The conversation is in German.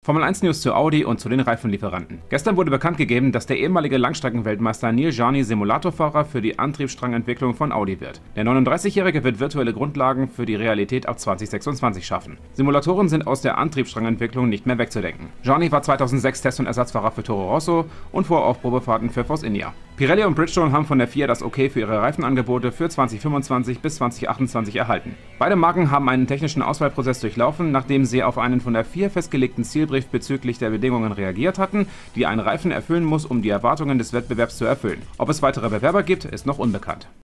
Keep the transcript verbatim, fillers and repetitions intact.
Formel eins News zu Audi und zu den Reifenlieferanten. Gestern wurde bekannt gegeben, dass der ehemalige Langstreckenweltmeister Neel Jani Simulatorfahrer für die Antriebsstrangentwicklung von Audi wird. Der neununddreißigjährige wird virtuelle Grundlagen für die Realität ab zweitausendsechsundzwanzig schaffen. Simulatoren sind aus der Antriebsstrangentwicklung nicht mehr wegzudenken. Jani war zweitausendsechs Test- und Ersatzfahrer für Toro Rosso und fuhr auch Probefahrten für Force India. Pirelli und Bridgestone haben von der F I A das Okay für ihre Reifenangebote für zweitausendfünfundzwanzig bis zweitausendachtundzwanzig erhalten. Beide Marken haben einen technischen Auswahlprozess durchlaufen, nachdem sie auf einen von der F I A festgelegten Zielbrief bezüglich der Bedingungen reagiert hatten, die ein Reifen erfüllen muss, um die Erwartungen des Wettbewerbs zu erfüllen. Ob es weitere Bewerber gibt, ist noch unbekannt.